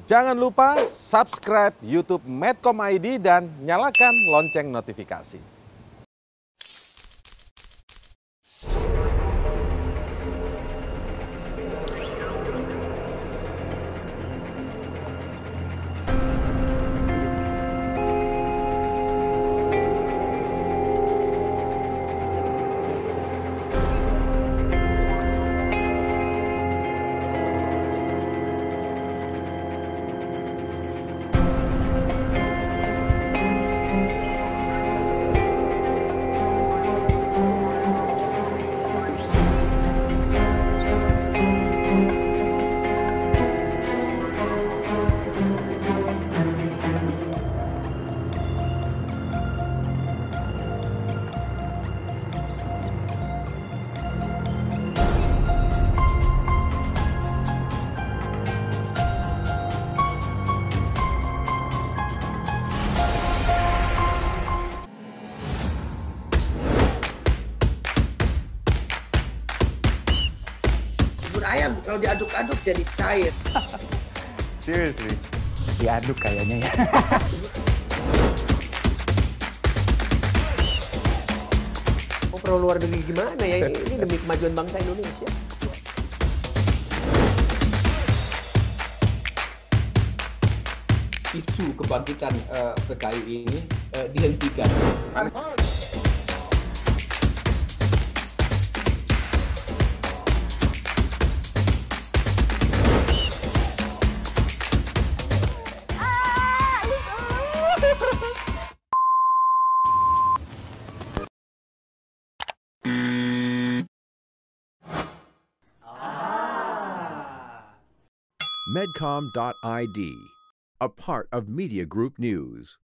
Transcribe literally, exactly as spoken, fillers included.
Jangan lupa subscribe YouTube Medcom I D dan nyalakan lonceng notifikasi. Bubur ayam kalau diaduk-aduk jadi cair. Seriously? Diaduk kayaknya ya. Mau perlu luar negeri gimana ya? Ini, ini demi kemajuan bangsa Indonesia. Isu kebangkitan uh, P K I ini uh, dihentikan. Medcom dot I D, a part of Media Group News.